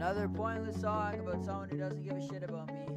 Another pointless song about someone who doesn't give a shit about me.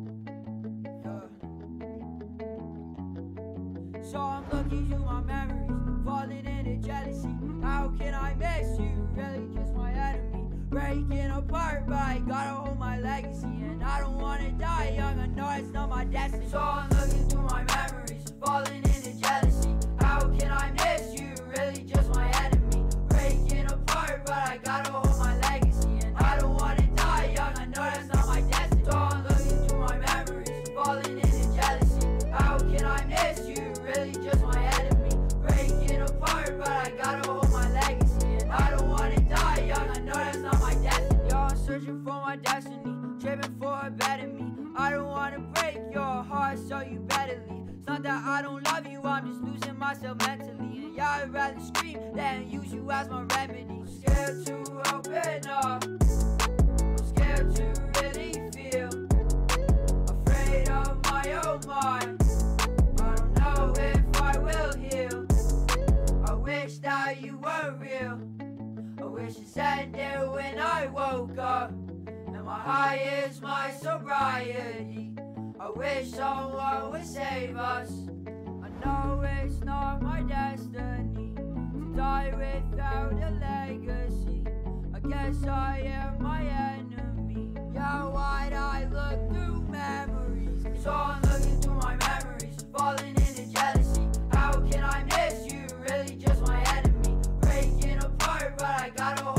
So I'm looking through my memories, falling into jealousy. How can I miss you? Really just my enemy. Breaking apart, but I gotta hold my legacy. And I don't wanna die young, I know it's not my destiny. So I'm looking through my memories, falling into jealousy. How can I miss you? Really just my enemy. Breaking apart, but I gotta hold my legacy. And I don't wanna die young, I know that's not my destiny. So I'm looking through my memories, falling into jealousy. How can I miss you? Really just my enemy. Breaking apart, but I gotta hold my legacy. And I don't wanna die young, I know that's not my destiny. Yo, I'm searching for my destiny, driven for a better me. I don't wanna break your heart, so you better leave. It's not that I don't love you, I'm just losing myself mentally. And yeah, I'd rather scream than use you as my remedy. I'm scared to open up, I'm scared to really feel, afraid of my own mind. I don't know if I will heal. I wish that you were real. I wish it ended when I woke up, and my high is my sobriety. I wish someone would save us. I know it's not my destiny to die without a legacy. I guess I am my enemy. Yeah, why'd I look through memories? So I'm looking through my memories, falling into jealousy. How can I miss you? Really just my enemy. Breaking apart, but I gotta hold